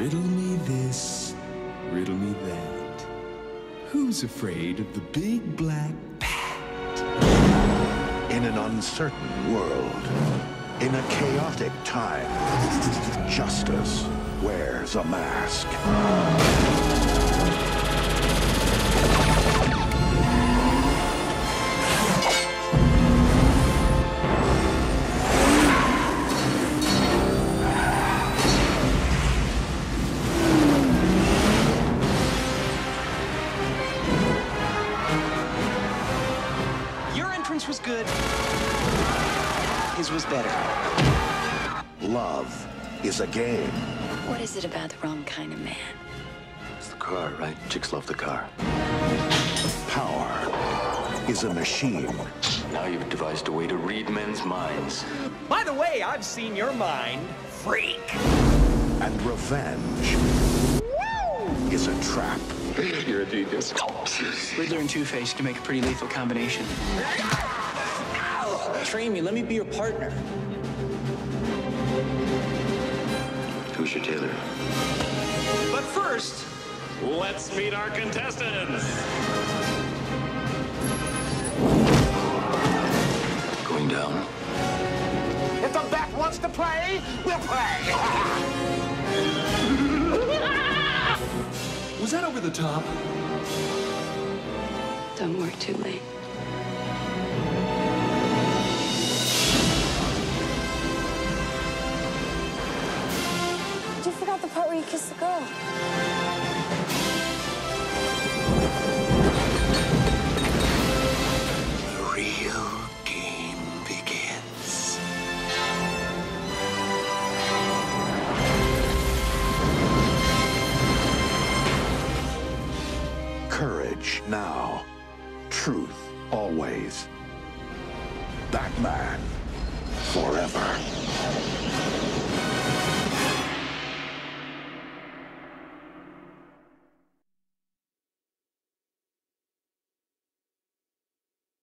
Riddle me this, riddle me that. Who's afraid of the big black bat? In an uncertain world, in a chaotic time, justice wears a mask. Your entrance was good. His was better. Love is a game. What is it about the wrong kind of man? It's the car, right? Chicks love the car. Power is a machine. Now you've devised a way to read men's minds. By the way, I've seen your mind, freak. And revenge is a trap. You're a genius. Riddler and Two-Face can make a pretty lethal combination. Train me, let me be your partner. Who's your tailor? But first, Let's meet our contestants. Going down. If the bat wants to play, we'll play. Was that over the top? Don't work too late. You forgot the part where you kissed the girl. The real game begins. Courage now. Truth always. Batman forever.